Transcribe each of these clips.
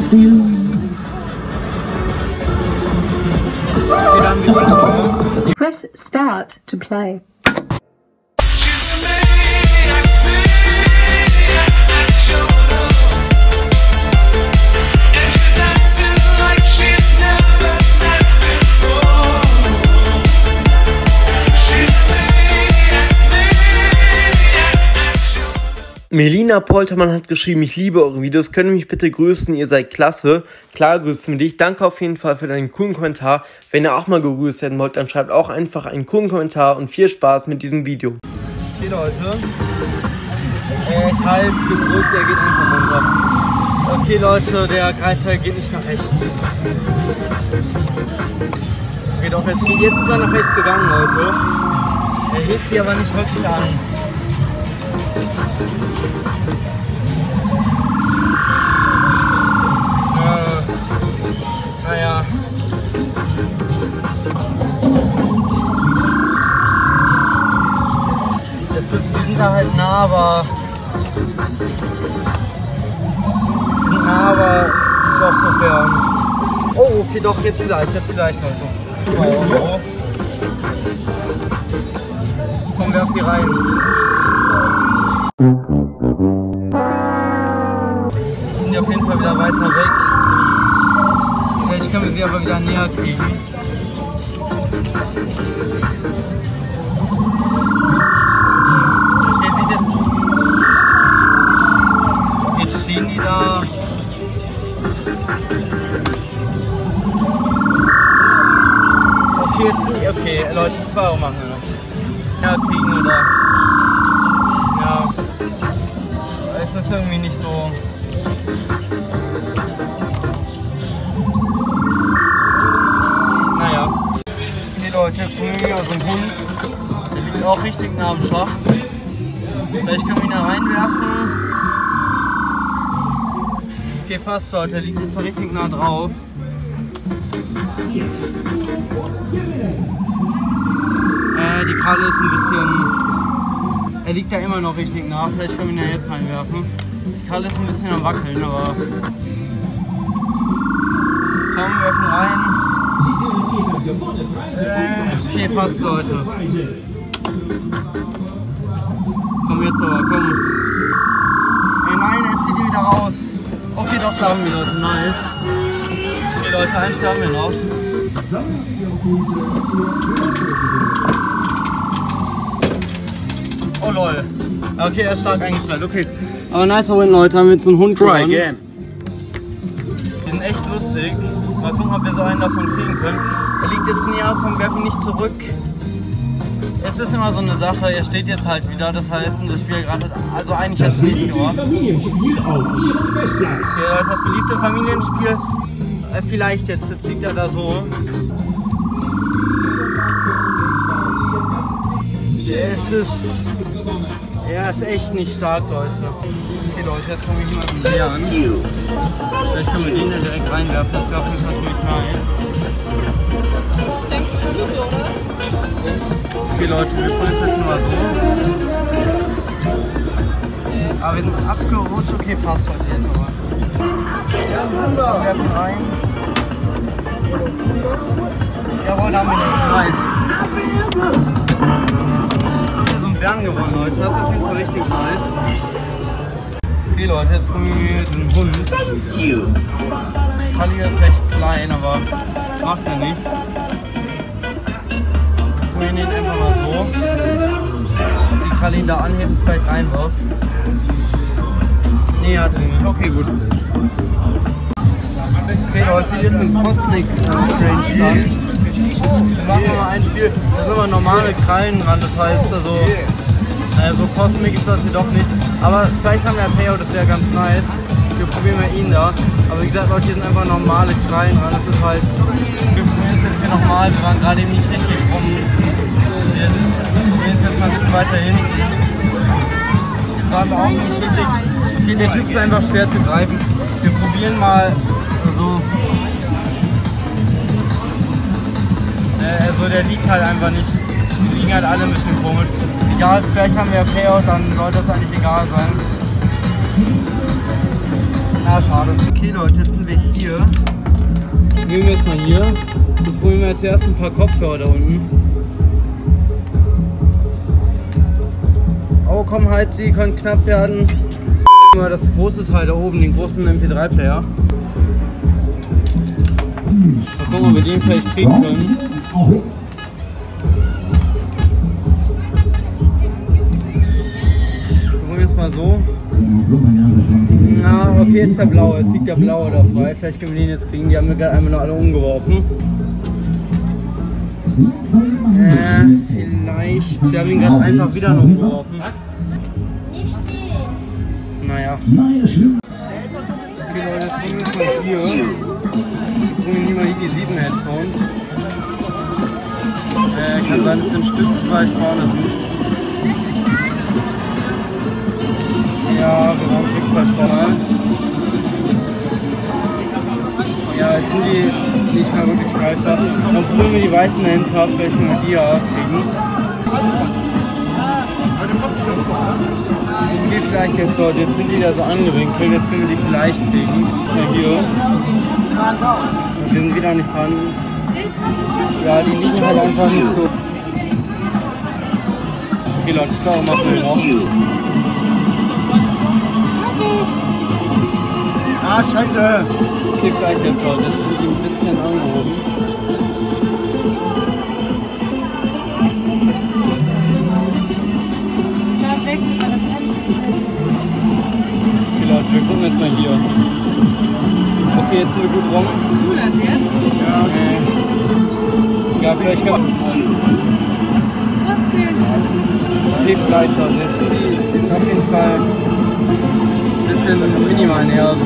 Press start to play. Melina Poltermann hat geschrieben, ich liebe eure Videos, könnt ihr mich bitte grüßen, ihr seid klasse. Klar, grüßen wir dich. Danke auf jeden Fall für deinen coolen Kommentar. Wenn ihr auch mal gegrüßt werden wollt, dann schreibt auch einfach einen coolen Kommentar und viel Spaß mit diesem Video. Okay Leute, ich halte gedrückt, der geht einfach runter. Okay Leute, der Greifer geht nicht nach rechts. Okay, doch, jetzt ist er nach rechts gegangen, Leute. Er hebt die aber nicht wirklich an. Naja. Die sind da halt nah, aber doch so fern. Oh, okay, doch, jetzt vielleicht, Leute. Oh. Kommen wir auf die rein. Sind die auf jeden Fall wieder weiter weg. Vielleicht können wir sie aber wieder näher kriegen. Okay, sieht jetzt. Jetzt stehen die da. Okay, okay, Leute, 2 Euro machen wir noch. Ja, kriegen oder. Ja. Es ist irgendwie nicht so. Naja. Okay Leute, jetzt kommen wir also ein Hund. Der liegt auch richtig nah am Schacht. Vielleicht können wir ihn da reinwerfen. Okay, fast Leute, der liegt jetzt richtig nah drauf. Die Kralle ist ein bisschen. Er liegt da immer noch richtig nah, vielleicht können wir ihn ja jetzt reinwerfen. Die Kralle ist ein bisschen am Wackeln, aber. Komm, wir werfen rein. Okay, fast Leute. Komm jetzt aber, komm. Ey, nein, er zieht ihn wieder raus. Okay, doch, da haben wir Leute, nice. Okay Leute, eins haben wir noch. Oh lol. Okay, er ist stark eingestellt, okay. Aber nicer Win, Leute, haben wir jetzt einen Hund gewonnen. Die sind echt lustig. Mal gucken, ob wir so einen davon kriegen können. Er liegt jetzt näher, komm, werfen nicht zurück. Es ist immer so eine Sache, er steht jetzt halt wieder, das heißt, das Spiel gerade, also eigentlich jetzt nicht nur. Okay, Leute, das beliebte Familienspiel, vielleicht jetzt liegt er da so. Er ist echt nicht stark, Leute. Okay Leute, jetzt komme ich mal zum See an. Vielleicht können wir den da direkt reinwerfen, das wäre auf jeden Fall ziemlich nice. Okay Leute, wir probieren es jetzt mal so. Aber wir sind abgerutscht, okay, passt heute jetzt aber. Wir werfen rein. Jawohl, da haben wir noch. Nice. Bären gewonnen, Leute. Das ist auf jeden Fall richtig nice. Okay, Leute, jetzt kommen wir den Hund. Kali ist recht klein, aber macht ja nichts. Wir probieren ihn einfach mal so. Die Kali ihn da anhebt und vielleicht reinwirft. Nee, hat sie nicht. Okay, gut. Okay, Leute, hier ist ein Cosmic Strange Stand. Wir machen mal ein Spiel, da sind immer normale Krallen dran, das heißt also so Cosmic ist das hier doch nicht, aber vielleicht haben wir ein Payout, das wäre ganz nice. Wir probieren mal ihn da, aber wie gesagt Leute, hier sind einfach normale Krallen dran, das ist halt, wir probieren es jetzt hier nochmal, wir waren gerade eben nicht richtig rum, wir probieren es jetzt mal ein bisschen weiter hin. Jetzt waren wir auch nicht richtig, okay, der Typ ist einfach schwer zu greifen, wir probieren mal so. Also der liegt halt einfach nicht, die liegen halt alle ein bisschen komisch. Egal, vielleicht haben wir ja Payout, dann sollte das eigentlich egal sein. Ah, schade. Okay Leute, jetzt sind wir hier. Nehmen wir jetzt mal hier. Jetzt probieren wir jetzt erst ein paar Kopfhörer da unten. Oh komm halt, die können knapp werden. Mal das große Teil da oben, den großen MP3-Player. Mal gucken, ob wir den vielleicht kriegen können. Wir probieren jetzt mal so. Na, okay, jetzt der blaue. Jetzt liegt der blaue da frei. Vielleicht können wir den jetzt kriegen. Die haben wir gerade einmal noch alle umgeworfen. Vielleicht. Wir haben ihn gerade einfach wieder noch umgeworfen. Naja. Okay Leute, jetzt probieren wir es mal hier. Wir probieren mal hier die 7 Headphones. Kann sein, dass wir ein Stück zu weit vorne sind. Ja, wir waren ein Stück weit vorne. Ja, jetzt sind die nicht mehr wirklich greifbar. Dann probieren wir die weißen dahinter, vielleicht können wir die ja kriegen. Okay, vielleicht jetzt Leute, jetzt sind die da so angewinkelt, jetzt können wir die vielleicht kriegen. Mal hier. Wir sind wieder nicht dran. Ja, die liegen halt einfach nicht so. Okay Leute, das war auch mal viel noch. Ah, scheiße! Okay, vielleicht jetzt Leute, jetzt sind die ein bisschen angehoben. Okay Leute, wir gucken jetzt mal hier. Okay, jetzt sind wir gut rum. Ja, okay. Ja, vielleicht können wir... Okay, vielleicht Leute, jetzt sind die auf jeden Fall ein bisschen minimal näher so.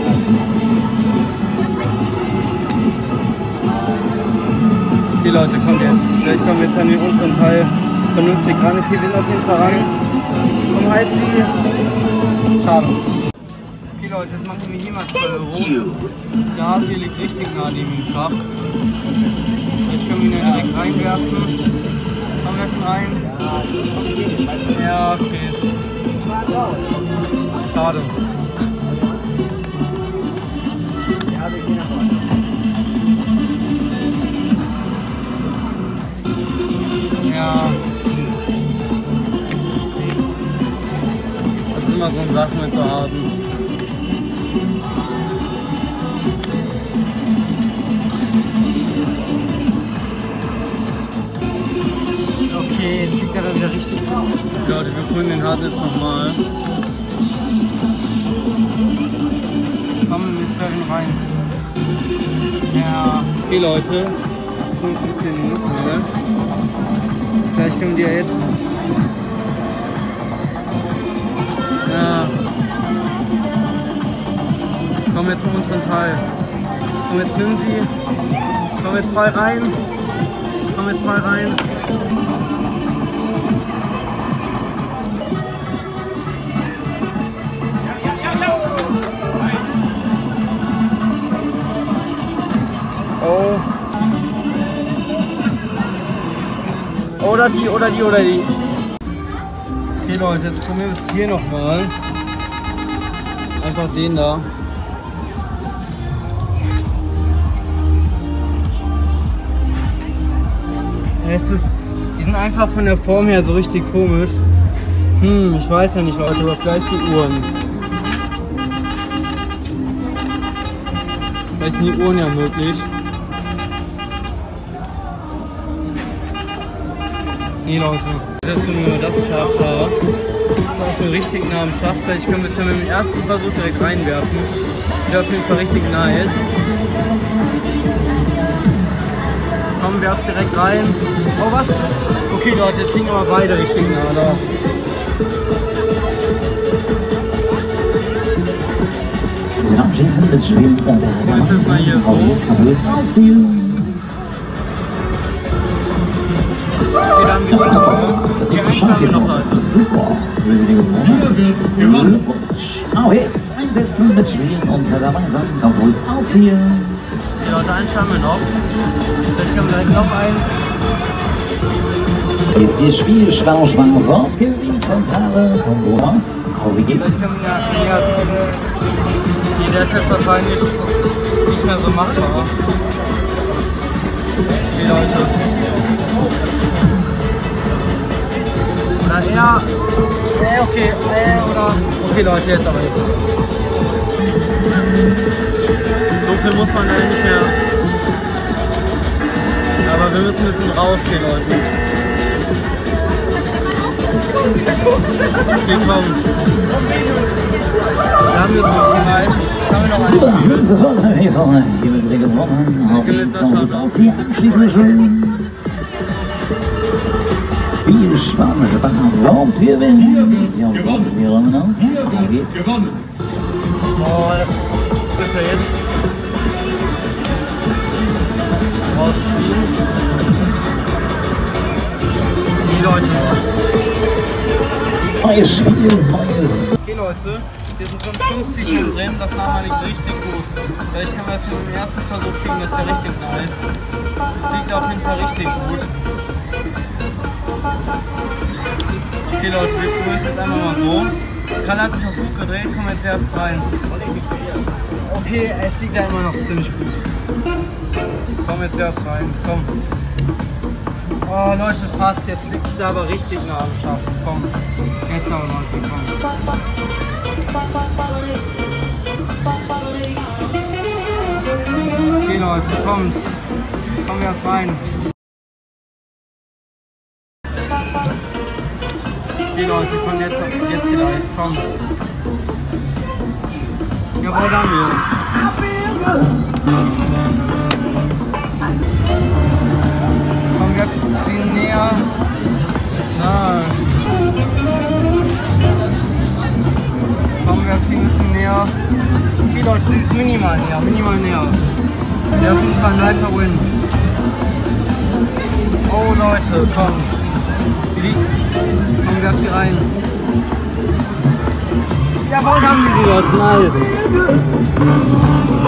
Okay Leute, kommt jetzt. Vielleicht kommen wir jetzt an den unteren Teil vernünftig ran. Okay, wir sind auf jeden Fall ran. Komm, halt sie. Schade. Okay Leute, jetzt machen wir hier mal 2 €. Das hier liegt richtig nah neben dem Schacht. Jetzt können wir ihn ja direkt reinwerfen. Kommen wir schon rein? Ja, okay. Schade. Ja. Das ist immer so eine Sache mit zu haben. Okay, jetzt liegt er da wieder richtig. Leute, wir holen den Hart jetzt nochmal. Kommen wir jetzt rein. Ja. Okay Leute, wir uns jetzt hier nochmal. Vielleicht können die ja jetzt. Ja. Komm jetzt zum unteren Teil. Komm, jetzt nimm sie. Komm jetzt frei rein. Komm jetzt frei rein. Oh. Oder die. Okay Leute, jetzt probieren wir es hier nochmal. Einfach den da. Die sind einfach von der Form her so richtig komisch. Ich weiß ja nicht Leute, aber vielleicht die Uhren. Vielleicht sind die Uhren ja möglich. Nee Leute, jetzt gucken wir mal das Schaf da. Das ist auch schon richtig nah am Schaf. Vielleicht können wir es ja mit dem ersten Versuch direkt reinwerfen. Der auf jeden Fall richtig nah ist. Komm, werf's direkt rein. Oh was? Okay Leute, jetzt liegen aber beide richtig nah da. Anschließend mit Spielen und der Holz ausziehen. Das ist schon viel super. Auch jetzt einsetzen mit Spielen unter der Weise. Holz ausziehen. Ja, Leute, eins haben wir noch. Vielleicht können wir gleich noch einen. Ist das Spiel schwarz-schwarz, Sort gewinnt zentrale Konkurrenz. Auf wie geht's? Der ist jetzt wahrscheinlich nicht mehr so machbar. Okay, Leute. Oder eher. Okay, Leute, jetzt aber jetzt. So viel muss man ja nicht mehr. Aber wir müssen ein bisschen rausgehen, Leute. Okay, komm. Wir haben jetzt noch bereit. Haben wir noch einen? Super, sofort hier wird wieder gewonnen. Auf geht's noch aus hier abschließend schön. Spiel Spaß, sorgt wir gewinnen. Ja, wir räumen aus. Auf geht's. Oh, das ist ja jetzt rausziehen. Die Leute. Neues Spiel, neues. Okay, Leute, wir sind schon 50 schon drin. Das war mal nicht richtig gut. Vielleicht können wir das im ersten Versuch kriegen, das wäre richtig nice. Das liegt auf jeden Fall richtig gut. Okay, Leute, wir probieren es jetzt einfach mal so. Karl hat sich noch gut gedreht, komm, jetzt werft's rein. Okay, es liegt ja immer noch ziemlich gut. Komm, jetzt werft's rein, komm. Oh Leute, passt, jetzt liegt es aber richtig nah am Schaffen, komm. Jetzt aber Leute, komm. Okay Leute, kommt. Komm, werft's rein. Okay Leute, komm jetzt vielleicht, komm. Jawohl, da haben wir es. Komm, wir viel näher. Nein. Komm, wir ein bisschen näher. Okay Leute, sie ist minimal näher. Ja, auf jeden Fall ein nicer Win. Oh Leute, komm. Komm, wir hier rein. Jawohl, haben wir sie, Leute, nice.